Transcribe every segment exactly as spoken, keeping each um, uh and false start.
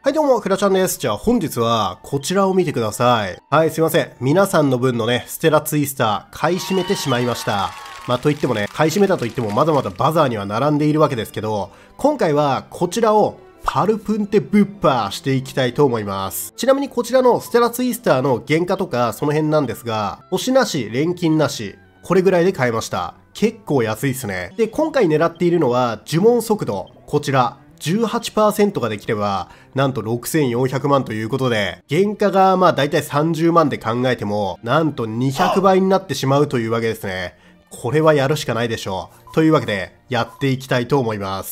はいどうも、くらちゃんです。じゃあ本日はこちらを見てください。はい、すいません。皆さんの分のね、ステラツイスター買い占めてしまいました。まあといってもね、買い占めたといってもまだまだバザーには並んでいるわけですけど、今回はこちらをパルプンテ物販していきたいと思います。ちなみにこちらのステラツイスターの原価とかその辺なんですが、星なし、錬金なし、これぐらいで買えました。結構安いですね。で、今回狙っているのは呪文速度。こちら。じゅうはちパーセント ができれば、なんとろくせんよんひゃくまんということで、原価がまあだいたいさんじゅうまんで考えても、なんとにひゃくばいになってしまうというわけですね。これはやるしかないでしょう。というわけで、やっていきたいと思います。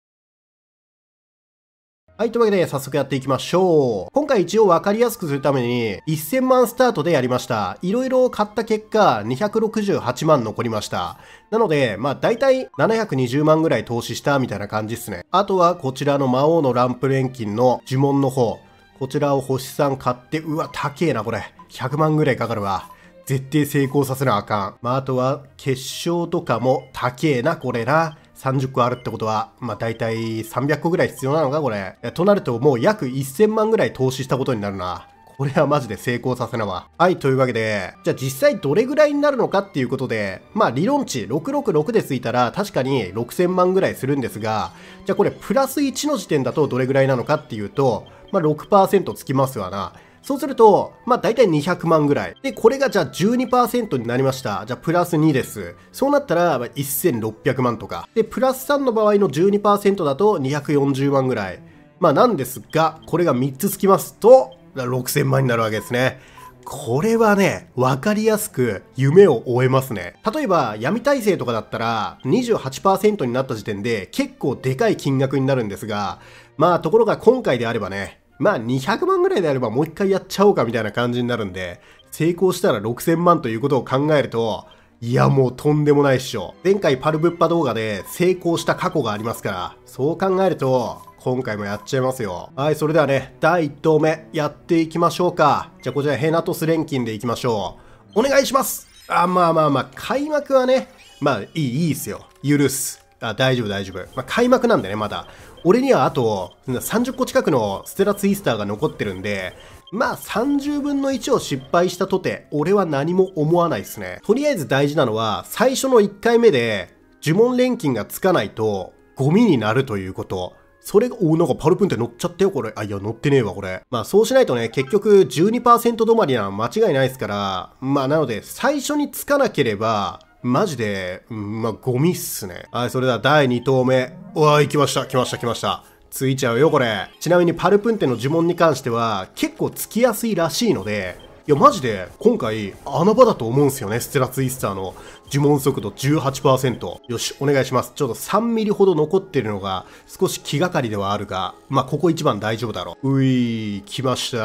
はい、というわけで早速やっていきましょう。今回一応分かりやすくするためにせんまんスタートでやりました。いろいろ買った結果にひゃくろくじゅうはちまん残りました。なので、まあ大体ななひゃくにじゅうまんぐらい投資したみたいな感じですね。あとはこちらの魔王のランプ錬金の呪文の方。こちらを星さん買って、うわ、高えなこれ。ひゃくまんぐらいかかるわ。絶対成功させなあかん。まああとは決勝とかも高えなこれな。さんじゅっこあるってことは、まあ大体さんびゃっこぐらい必要なのかこれ。となるともう約せんまんぐらい投資したことになるな。これはマジで成功させなわ。はい、というわけで、じゃあ実際どれぐらいになるのかっていうことで、まあ理論値ろくろくろくでついたら確かにろくせんまんぐらいするんですが、じゃあこれプラスいちの時点だとどれぐらいなのかっていうと、まあ ろくパーセント つきますわな。そうすると、まあ大体にひゃくまんぐらい。で、これがじゃあ じゅうにパーセント になりました。じゃあプラスにです。そうなったらせんろっぴゃくまんとか。で、プラスさんの場合の じゅうにパーセント だとにひゃくよんじゅうまんぐらい。まあなんですが、これがみっつつきますと、ろくせんまんになるわけですね。これはね、わかりやすく夢を追えますね。例えば、闇耐性とかだったら にじゅうはちパーセント になった時点で結構でかい金額になるんですが、まあところが今回であればね、まあにひゃくまんぐらいであればもう一回やっちゃおうかみたいな感じになるんで、成功したらろくせんまんということを考えると、いやもうとんでもないっしょ。前回パルブッパ動画で成功した過去がありますから、そう考えると、今回もやっちゃいますよ。はい、それではね、だいいっ投目やっていきましょうか。じゃあこちらヘナトス錬金でいきましょう。お願いします。あ、まあまあまあ、開幕はね、まあいい、いいっすよ。許す。あ、大丈夫大丈夫。まあ開幕なんでね、まだ。俺にはあとさんじゅっこ近くのステラツイスターが残ってるんで、まあさんじゅうぶんのいちを失敗したとて、俺は何も思わないですね。とりあえず大事なのは、最初のいっかいめで呪文錬金がつかないと、ゴミになるということ。それが、お、なんかパルプンって乗っちゃったよ、これ。あ、いや、乗ってねえわ、これ。まあ、そうしないとね、結局 じゅうにパーセント 止まりなのは間違いないですから、まあ、なので、最初につかなければ、マジで、うん、まあ、ゴミっすね。はい、それではだいに投目。うわー、来ました、来ました、来ました。ついちゃうよ、これ。ちなみにパルプンテの呪文に関しては、結構つきやすいらしいので、いや、マジで、今回、穴場だと思うんすよね、ステラツイスターの呪文速度 じゅうはちパーセント。よし、お願いします。ちょうどさんミリほど残ってるのが、少し気がかりではあるが、まあ、ここ一番大丈夫だろう。ういー、来ました。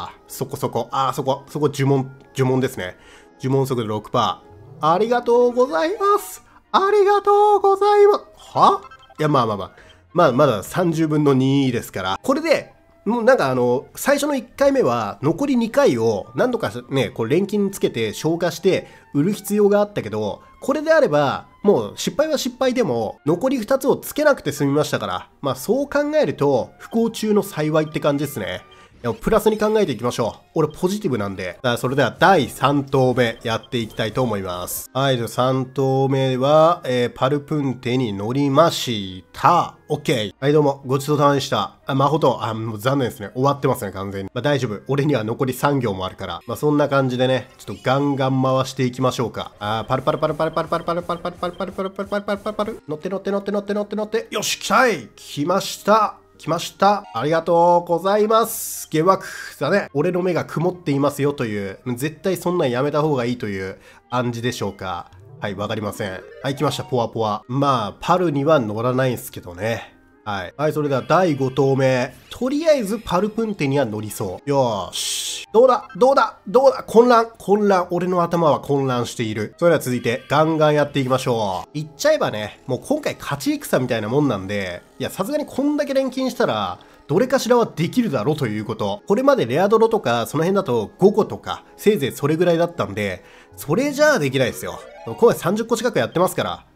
そこそこ、あー、そこ、そこ呪文、呪文ですね。呪文速度 ろくパーセント。ありがとうございます。ありがとうございます。はいや、まあまあまあ。まあ、まださんじゅうぶんのにですから。これで、もうなんかあの、最初のいっかいめは残りにかいを何度かね、こう錬金つけて消化して売る必要があったけど、これであれば、もう失敗は失敗でも残りふたつをつけなくて済みましたから、まあそう考えると不幸中の幸いって感じですね。でもプラスに考えていきましょう。俺ポジティブなんで。それではだいさん投目やっていきたいと思います。はい、じゃあさん投目は、えー、パルプンテに乗りました。OK。はい、どうも、ごちそうさまでした。あ、まほと、あ、もう残念ですね。終わってますね、完全に。まあ大丈夫。俺には残りさん行もあるから。まあそんな感じでね、ちょっとガンガン回していきましょうか。あー、パルパルパルパルパルパルパルパルパルパルパルパルパルパルパルパルパル。乗って乗って乗って乗って乗って乗って。よし、来たい来ました来ました。ありがとうございます。下枠だね。俺の目が曇っていますよという、絶対そんなんやめた方がいいという暗示でしょうか。はい、わかりません。はい、来ました。ポワポワ。まあ、パルには乗らないんすけどね。はい。はい、それではだいご投目。とりあえずパルプンテには乗りそう。よーし。どうだどうだどうだ混乱混乱。俺の頭は混乱している。それでは続いてガンガンやっていきましょう。言っちゃえばね、もう今回勝ち戦みたいなもんなんで、いや、さすがにこんだけ錬金したら、どれかしらはできるだろうということ。これまでレアドロとかその辺だとごことか、せいぜいそれぐらいだったんで、それじゃあできないですよ。今回さんじゅっこ近くやってますから、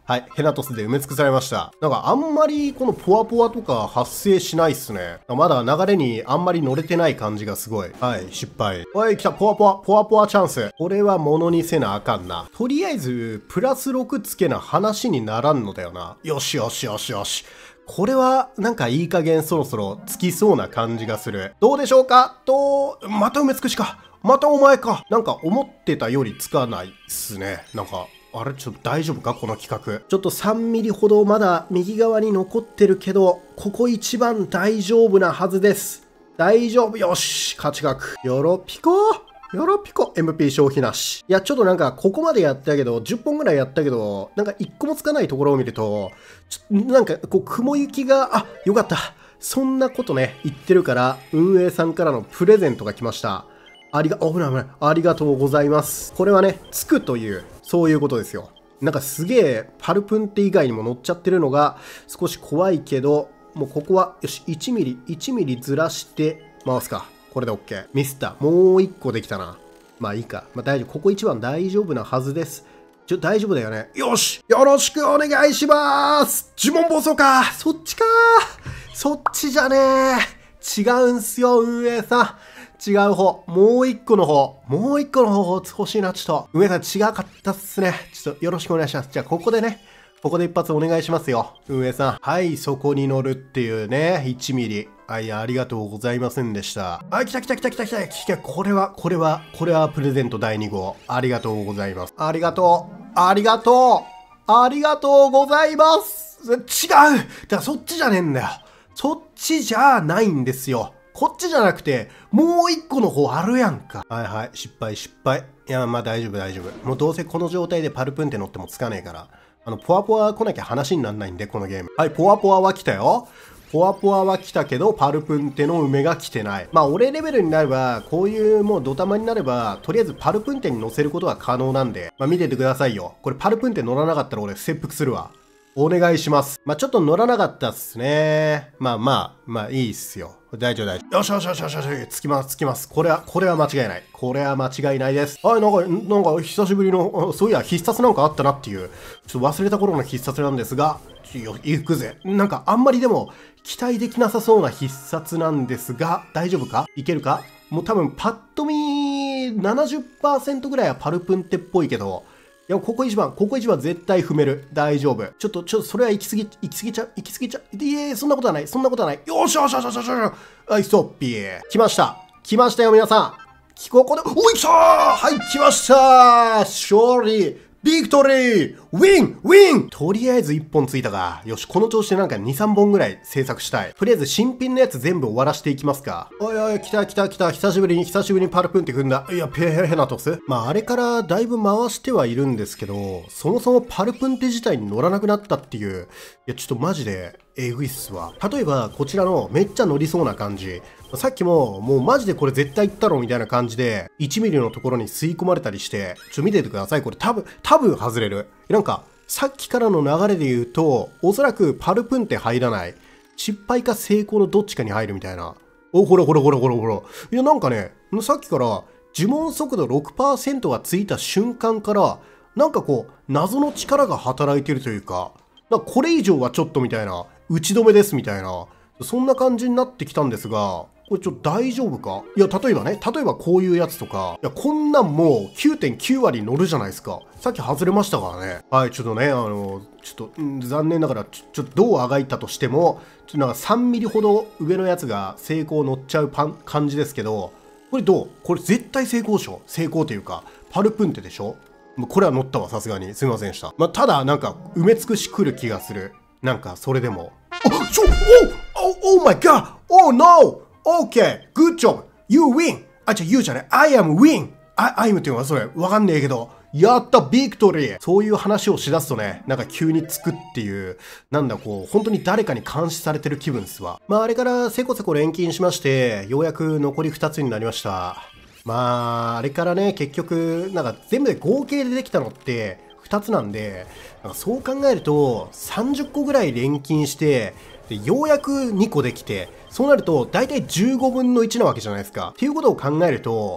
はい、ヘナトスで埋め尽くされました。なんかあんまりこのポワポワとか発生しないっすね。まだ流れにあんまり乗れてない感じがすごい。はい、失敗。はい、来た、ポワポワ、ポワポワチャンス。これは物にせなあかんな。とりあえず、プラスろくつけな話にならんのだよな。よしよしよしよし。これは、なんかいい加減そろそろつきそうな感じがする。どうでしょうかと、また埋め尽くしか。またお前か。なんか思ってたよりつかないっすね。なんか。あれちょっと大丈夫かこの企画。ちょっとさんミリほどまだ右側に残ってるけど、ここ一番大丈夫なはずです。大丈夫。よし勝ち額。よろぴこよろぴこ エムピー 消費なし。いや、ちょっとなんかここまでやったけど、じゅっぽんぐらいやったけど、なんかいっこもつかないところを見ると、ちょなんかこう雲行きが、あ、よかった。そんなことね、言ってるから、運営さんからのプレゼントが来ました。ありが、危ない危ない。ありがとうございます。これはね、つくという、そういうことですよ。なんかすげえ、パルプンテ以外にも乗っちゃってるのが少し怖いけど、もうここは、よし、いちミリ、いちミリずらして回すか。これで OK。ミスった。もういっこできたな。まあいいか。まあ大丈夫。ここ一番大丈夫なはずです。ちょ、大丈夫だよね。よしよろしくお願いします呪文暴走かそっちかそっちじゃねえ違うんすよ、運営さん。違う方。もう一個の方。もう一個の方欲しいな、ちょっと。上さん違かったっすね。ちょっとよろしくお願いします。じゃあ、ここでね。ここで一発お願いしますよ。運営さん。はい、そこに乗るっていうね。いちミリ。はい、ありがとうございませんでした。はい、来た来た来た来た来た来た。これは、これは、これはプレゼントだいに号。ありがとうございます。ありがとう。ありがとう。ありがとうございます。違う。だからそっちじゃねえんだよ。そっちじゃないんですよ。こっちじゃなくて、もう一個の方あるやんか。はいはい、失敗失敗。いや、まあ大丈夫大丈夫。もうどうせこの状態でパルプンって乗ってもつかねえから。あの、ポワポワ来なきゃ話になんないんで、このゲーム。はい、ポワポワは来たよ。ポワポワは来たけど、パルプンテの梅が来てない。まあ、俺レベルになれば、こういうもうドタマになれば、とりあえずパルプンテに乗せることは可能なんで、まあ見ててくださいよ。これパルプンテ乗らなかったら俺切腹するわ。お願いします。まあ、ちょっと乗らなかったっすね。まあまあ、まあいいっすよ。大丈夫大丈夫。よしよしよしよしよし。つきますつきます。これは、これは間違いない。これは間違いないです。はい、なんか、なんか久しぶりの、そういや必殺なんかあったなっていう、ちょっと忘れた頃の必殺なんですが、行くぜ。なんかあんまりでも期待できなさそうな必殺なんですが、大丈夫かいけるかもう多分パッと見 ななじゅっパーセント ぐらいはパルプンテっぽいけど、いや、ここ一番、ここ一番絶対踏める。大丈夫。ちょっと、ちょっと、それは行き過ぎ、行き過ぎちゃう、行き過ぎちゃう。いえ、そんなことはない、そんなことはない。よしよしよしよしよしよし。はい、ストッピー。来ました。来ましたよ、皆さん。ここで、おい、来たーはい、来ましたー勝利ビクトリーウィンウィンとりあえずいっぽんついたか。よし、この調子でなんかに、さんぼんぐらい制作したい。とりあえず新品のやつ全部終わらしていきますか。おいおい、来た来た来た。久しぶりに、久しぶりにパルプンって踏んだ。いや、ペヘヘナトス。まあ、あれからだいぶ回してはいるんですけど、そもそもパルプンテ自体に乗らなくなったっていう。いや、ちょっとマジで、えぐいっすわ。例えば、こちらのめっちゃ乗りそうな感じ。さっきも、もうマジでこれ絶対行ったろみたいな感じで、いちミリのところに吸い込まれたりして、ちょっと見ててください。これ多分、多分外れる。なんか、さっきからの流れで言うと、おそらくパルプンって入らない。失敗か成功のどっちかに入るみたいな。お、ほらほらほらほらほら。いや、なんかね、さっきから、呪文速度 ろくパーセント がついた瞬間から、なんかこう、謎の力が働いてるというか、なんかこれ以上はちょっとみたいな、打ち止めですみたいな、そんな感じになってきたんですが、これちょっと大丈夫かいや、例えばね、例えばこういうやつとか、いや、こんなんもう きゅうてんきゅう 割乗るじゃないですか。さっき外れましたからね。はい、ちょっとね、あの、ちょっと、ん残念ながら、ちょ、ちょっとどうあがいたとしても、ちょっとなんかさんミリほど上のやつが成功乗っちゃうパン感じですけど、これどうこれ絶対成功でしょ成功というか、パルプンテでしょもうこれは乗ったわ、さすがに。すみませんでした。まあ、ただ、なんか、埋め尽くし来る気がする。なんか、それでも。あ、ちょ、お oh, oh my god! Oh no! Okay! Good job! You win! あ、じゃ、You じゃない。I am win! I, I'm っていうのはそれ、わかんねえけど。やったビクトリーそういう話をしだすとね、なんか急につくっていう、なんだこう、本当に誰かに監視されてる気分っすわ。まあ、あれからせこせこ錬金しまして、ようやく残りふたつになりました。まあ、あれからね、結局、なんか全部で合計でできたのってふたつなんで、なんかそう考えると、さんじゅっこぐらい錬金して、でようやくにこできて、そうなると大体じゅうごぶんのいちなわけじゃないですか。っていうことを考えると、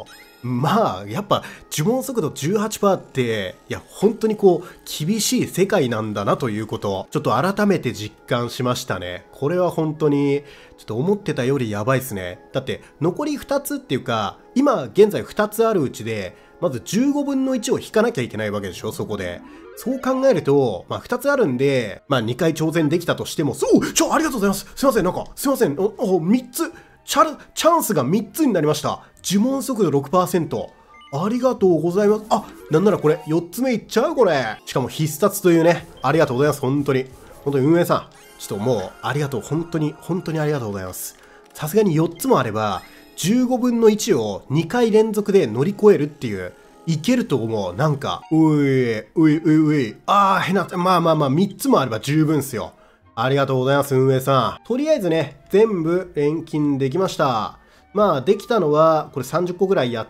まあ、やっぱ、呪文速度 じゅうはちパーセント って、いや、本当にこう、厳しい世界なんだなということを、ちょっと改めて実感しましたね。これは本当に、ちょっと思ってたよりやばいですね。だって、残りふたつっていうか、今、現在ふたつあるうちで、まずじゅうごぶんのいちを引かなきゃいけないわけでしょ、そこで。そう考えると、まあ、ふたつあるんで、まあ、にかい挑戦できたとしても、そう、ちょ、ありがとうございます。すいません、なんか、すいません、お、お、みっつ、チャル、チャンスがみっつになりました。呪文速度 ろくパーセント。ありがとうございます。あ、なんならこれ、よっつめいっちゃうこれ。しかも必殺というね。ありがとうございます。本当に。本当に運営さん。ちょっともう、ありがとう。本当に、本当にありがとうございます。さすがによっつもあれば、じゅうごぶんのいちをにかい連続で乗り越えるっていう、いけると思う。なんか、ういういういうい。あー、変な、まあまあまあ、みっつもあれば十分っすよ。ありがとうございます、運営さん。とりあえずね、全部錬金できました。まあ、できたのは、これさんじゅっこぐらいやって、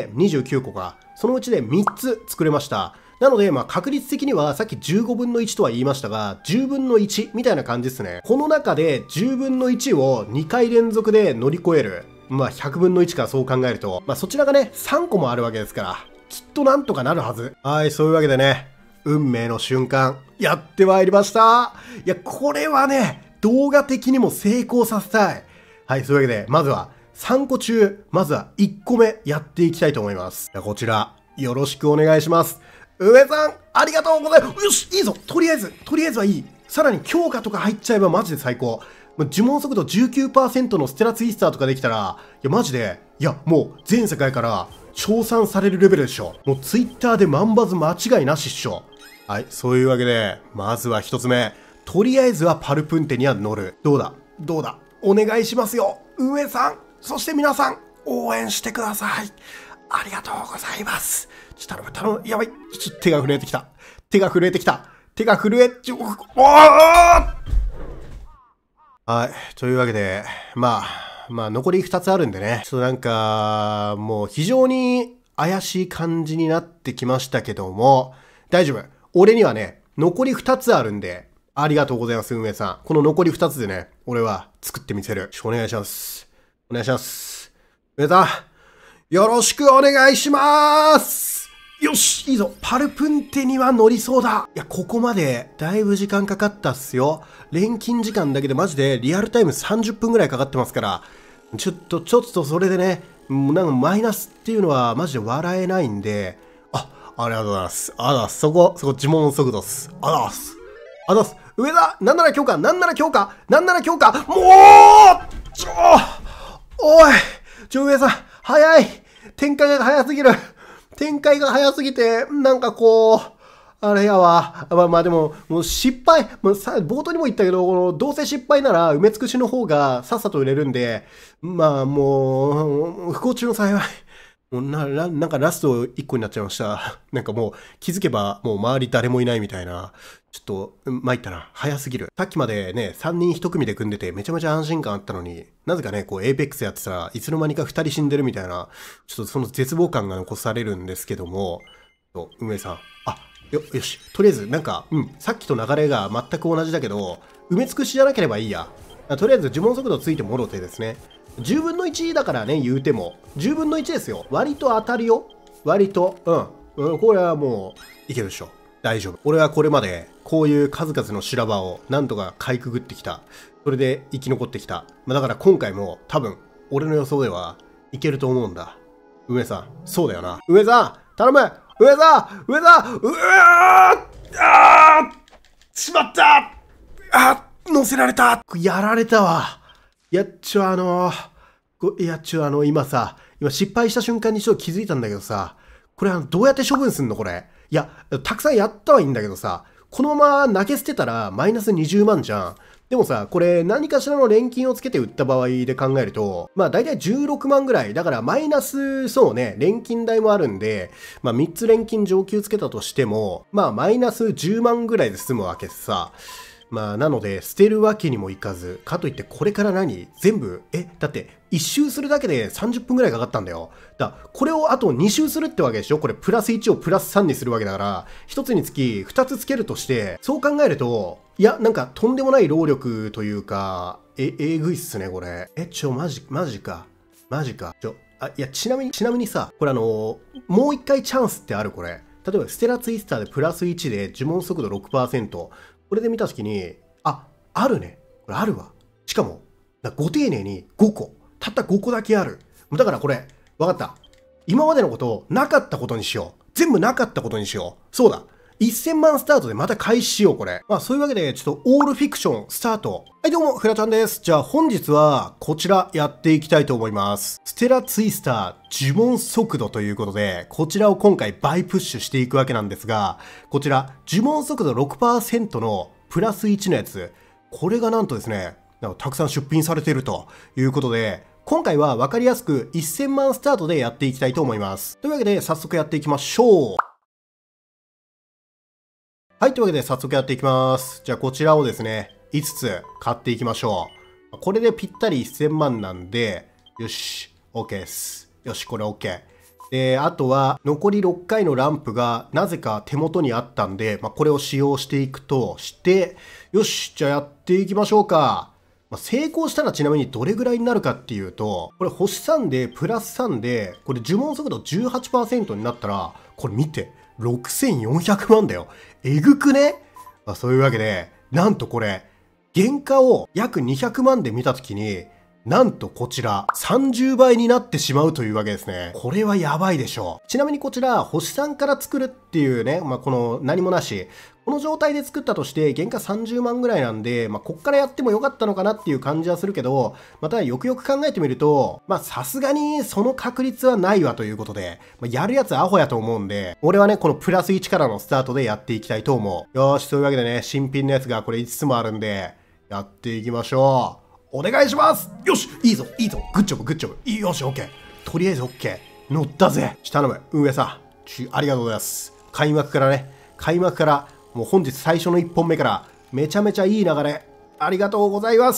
にじゅうきゅうこか。そのうちでみっつ作れました。なので、まあ、確率的には、さっきじゅうごぶんのいちとは言いましたが、じゅうぶんのいちみたいな感じですね。この中で、じゅうぶんのいちをにかい連続で乗り越える。まあ、ひゃくぶんのいちかそう考えると、まあ、そちらがね、さんこもあるわけですから、きっとなんとかなるはず。はい、そういうわけでね、運命の瞬間、やってまいりました。いや、これはね、動画的にも成功させたい。はい、そういうわけで、まずは、さんこ中、まずはいっこめやっていきたいと思います。じゃあこちら、よろしくお願いします。上さん、ありがとうございます。よし、いいぞ。とりあえず、とりあえずはいい。さらに強化とか入っちゃえばマジで最高。呪文速度 じゅうきゅうパーセント のステラツイスターとかできたら、いや、マジで、いや、もう全世界から称賛されるレベルでしょ。もうツイッターで万バズ間違いなしっしょ。はい、そういうわけで、まずは一つ目。とりあえずはパルプンテには乗る。どうだどうだお願いしますよ。上さん、そして皆さん、応援してください。ありがとうございます。ちょっと頼む、頼む。やばい。ちょっと手が震えてきた。手が震えてきた。手が震え、ちょ、おーはい。というわけで、まあ、まあ、残りふたつあるんでね。ちょっとなんか、もう非常に怪しい感じになってきましたけども、大丈夫。俺にはね、残りふたつあるんで、ありがとうございます、運営さん。この残りふたつでね、俺は作ってみせる。お願いします。お願いします。運営さん、よろしくお願いします。よし、いいぞ。パルプンテには乗りそうだ。いや、ここまでだいぶ時間かかったっすよ。錬金時間だけでマジでリアルタイムさんじゅっぷんぐらいかかってますから、ちょっと、ちょっとそれでね、もうなんかマイナスっていうのはマジで笑えないんで、あ、ありがとうございます。あだす。そこ、そこ呪文速度っす。あだす。あだす。上田、なんなら強化、なんなら強化、なんなら強化、もうちょおいちょ、上さん、早い展開が早すぎる展開が早すぎて、なんかこう、あれやわ。まあまあでも、もう失敗、もうさ、冒頭にも言ったけど、この、どうせ失敗なら埋め尽くしの方がさっさと売れるんで、まあもう、不幸中の幸い。もうな、ななんかラストいっこになっちゃいました。なんかもう気づけばもう周り誰もいないみたいな。ちょっと、参ったな。早すぎる。さっきまでね、さんにんいち組で組んでてめちゃめちゃ安心感あったのに、なぜかね、こうエーペックスやってたらいつの間にかふたり死んでるみたいな、ちょっとその絶望感が残されるんですけども、運営さん。あ、よ、よし。とりあえず、なんか、うん、さっきと流れが全く同じだけど、埋め尽くしじゃなければいいや。とりあえず呪文速度ついてもろてですね。じゅうぶんのいちだからね、言うても。じゅうぶんのいちですよ。割と当たるよ。割と。うん。うん、これはもう、いけるでしょ。大丈夫。俺はこれまで、こういう数々の修羅場をなんとかかいくぐってきた。それで生き残ってきた。まあ、だから今回も、多分、俺の予想では、いけると思うんだ。上さん、そうだよな。上さん、頼む上さん上さんうわーあーしまったあ乗せられたやられたわ。やっちょあのー、やっちょあの、今さ、今失敗した瞬間にちょっと気づいたんだけどさ、これあの、どうやって処分すんのこれ。いや、たくさんやったはいいんだけどさ、このまま投げ捨てたらマイナスにじゅうまんじゃん。でもさ、これ何かしらの錬金をつけて売った場合で考えると、まあ大体じゅうろくまんぐらい。だからマイナス、そうね、錬金代もあるんで、まあみっつ錬金上級つけたとしても、まあマイナスじゅうまんぐらいで済むわけさ。まあなので捨てるわけにもいかず、かといってこれから何全部、え、だって一周するだけでさんじゅっぷんぐらいかかったんだよ。だこれをあとに周するってわけでしょ。これプラスいちをプラスさんにするわけだから、ひとつにつきふたつつけるとして、そう考えると、いや、なんかとんでもない労力というか、え、えぐいっすね、これ。え、ちょ、マジ、マジか。マジか。ちょ、 あ、いや、ちなみに、ちなみにさ、これあのー、もう一回チャンスってあるこれ。例えば、ステラツイスターでプラスいちで呪文速度 ろくパーセント。これで見たときに、あ、あるね。これあるわ。しかも、ご丁寧にごこ。たったごこだけある。だからこれ、わかった。今までのことをなかったことにしよう。全部なかったことにしよう。そうだ。せんまんスタートでまた開始しよう、これ。まあ、そういうわけで、ちょっとオールフィクションスタート。はい、どうも、フラちゃんです。じゃあ、本日は、こちらやっていきたいと思います。ステラツイスター呪文速度ということで、こちらを今回倍プッシュしていくわけなんですが、こちら、呪文速度 ろくパーセント のプラスいちのやつ、これがなんとですね、たくさん出品されているということで、今回は分かりやすくせんまんスタートでやっていきたいと思います。というわけで、早速やっていきましょう。はい、というわけで早速やっていきます。じゃあこちらをですね、いつつ買っていきましょう。これでぴったりせんまんなんで、よし、OK です。よし、これ OK。で、あとは残りろっかいのランプがなぜか手元にあったんで、まあ、これを使用していくとして、よし、じゃあやっていきましょうか。まあ、成功したらちなみにどれぐらいになるかっていうと、これ星さんでプラスさんで、これ呪文速度 じゅうはちパーセント になったら、これ見て。ろくせんよんひゃくまんだよ。えぐくね？まあ、そういうわけで、なんとこれ、原価を約にひゃくまんで見たときに、なんとこちらさんじゅうばいになってしまうというわけですね。これはやばいでしょう。ちなみにこちら、星さんから作るっていうね、まあ、この何もなし。この状態で作ったとして原価さんじゅうまんぐらいなんで、まあ、こっからやってもよかったのかなっていう感じはするけど、またよくよく考えてみると、まあさすがにその確率はないわということで、まあ、やるやつアホやと思うんで、俺はね、このプラスいちからのスタートでやっていきたいと思う。よーし、そういうわけでね、新品のやつがこれいつつもあるんで、やっていきましょう。お願いします。よし、いいぞ、いいぞ、グッジョブ、グッジョブ。いいよし、オッケー。とりあえずオッケー。乗ったぜ。頼む、運営さん。ちありがとうございます。開幕からね、開幕から、もう本日最初のいっぽんめから、めちゃめちゃいい流れ。ありがとうございます。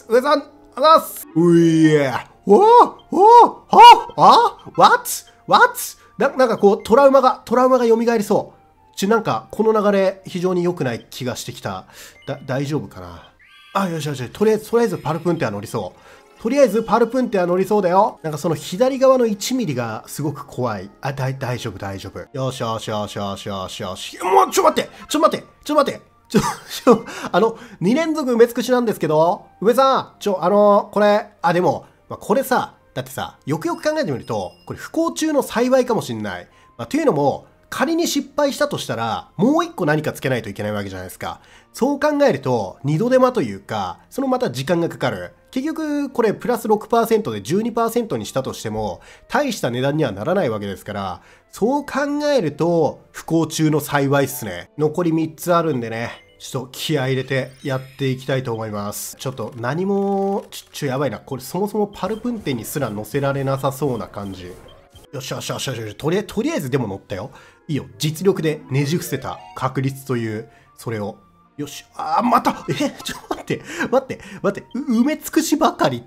上さん、ありがとうございます。ういえ。おーおーはあ ?What? What? な、なんかこう、トラウマが、トラウマが蘇りそう。ち、なんか、この流れ、非常に良くない気がしてきた。だ、大丈夫かなあ、よしよし、とりあえず、とりあえずパルプンテは乗りそう。とりあえずパルプンテは乗りそうだよ。なんかその左側のいちミリがすごく怖い。あ、だい、大丈夫、大丈夫。よしよしよしよしよしよし。もう、ちょ待って、ちょ待って、ちょ待って。ちょ、ちょ、あの、に連続埋め尽くしなんですけど、上さん、ちょ、あの、これ、あ、でも、まあ、これさ、だってさ、よくよく考えてみると、これ不幸中の幸いかもしんない。まあ、というのも、仮に失敗したとしたら、もう一個何かつけないといけないわけじゃないですか。そう考えると、二度手間というか、そのまた時間がかかる。結局、これプラス ろくパーセント で じゅうにパーセント にしたとしても、大した値段にはならないわけですから、そう考えると、不幸中の幸いっすね。残りみっつあるんでね、ちょっと気合い入れてやっていきたいと思います。ちょっと何も、ちょ、ちょやばいな。これそもそもパルプンテにすら乗せられなさそうな感じ。よしよしよしよしよし。とりあえず、とりあえずでも乗ったよ。いいよ。実力でねじ伏せた確率という、それを。よし。あー、またえ、ちょ、待って、待って、待って、埋め尽くしばかりって、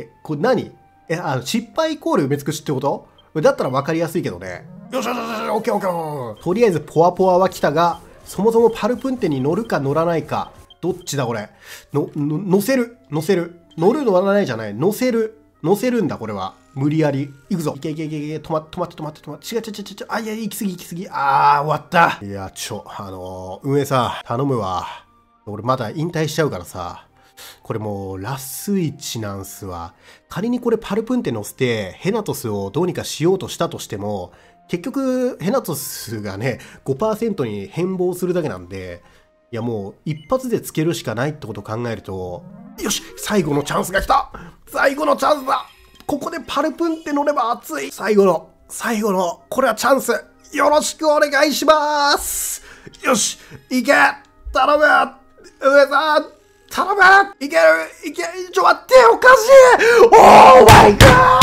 これ何え、あの、失敗イコール埋め尽くしってこと？だったら分かりやすいけどね。よしよしよし、オッケーオッケーオッケー。とりあえず、ポワポワは来たが、そもそもパルプンテに乗るか乗らないか。どっちだこれ。の、の、乗せる。乗せる。乗る乗らないじゃない。乗せる。乗せるんだ、これは。無理やり。行くぞ。いけいけいけいけ。止まって、止まって、止まって、止まって。違う違う違う違う。あ、いや、行き過ぎ行き過ぎ。あー、終わった。いや、ちょ、あのー、運営さ、頼むわ。俺まだ引退しちゃうからさ。これもう、ラスイチなんすわ。仮にこれパルプンテ乗せて、ヘナトスをどうにかしようとしたとしても、結局、ヘナトスがね、ごパーセント に変貌するだけなんで、いやもう、一発でつけるしかないってことを考えると、よし最後のチャンスが来た最後のチャンスだここでパルプンテ乗れば熱い最後の、最後の、これはチャンスよろしくお願いしますよしいけ頼む上さん頼むいけるいけちょ待っておかしいオーマイガ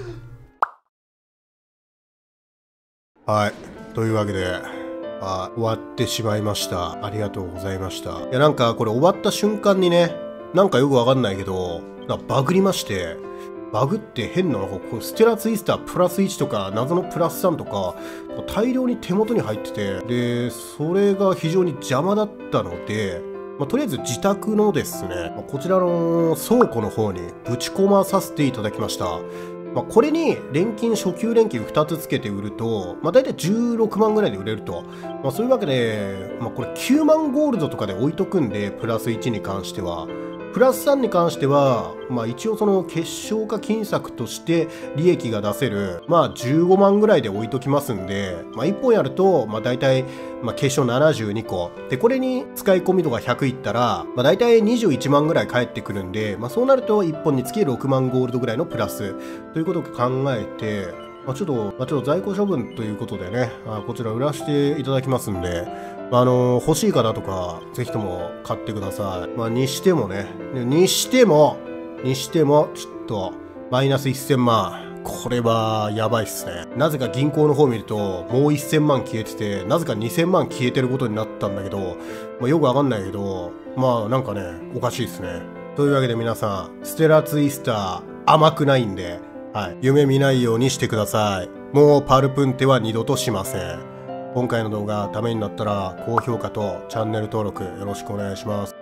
ーはい。というわけで、あ、終わってしまいました。ありがとうございました。いや、なんかこれ終わった瞬間にね、なんかよくわかんないけど、なんかバグりまして、バグって変なのが、こうステラツイスタープラスいちとか、謎のプラスさんとか、大量に手元に入ってて、で、それが非常に邪魔だったので、まあ、とりあえず自宅のですね、まあ、こちらの倉庫の方にぶち込まさせていただきました。 まあ、これに錬金初級錬金ふたつつけて売ると、まあ、大体じゅうろくまんぐらいで売れると。まあ、そういうわけで、まあ、これきゅうまんゴールドとかで置いとくんで、プラスいちに関しては。プラスさんに関しては、まあ一応その結晶化金策として利益が出せる、まあじゅうごまんぐらいで置いときますんで、まあいっぽんやると、まあ大体、まあ結晶ななじゅうにこ。で、これに使い込み度がひゃくいったら、まあ大体にじゅういちまんぐらい返ってくるんで、まあそうなるといっぽんにつきろくまんゴールドぐらいのプラスということを考えて、まあ、ちょっと、まあ、ちょっと在庫処分ということでね、あこちら売らせていただきますんで、あのー、欲しい方とか、ぜひとも買ってください。まあ、にしてもね、にしても、にしても、ちょっと、マイナスせんまん。これは、やばいっすね。なぜか銀行の方見ると、もうせんまん消えてて、なぜかにせんまん消えてることになったんだけど、まあ、よくわかんないけど、まあ、なんかね、おかしいっすね。というわけで皆さん、ステラツイスター、甘くないんで、はい。夢見ないようにしてください。もうパルプンテは二度としません。今回の動画ためになったら高評価とチャンネル登録よろしくお願いします。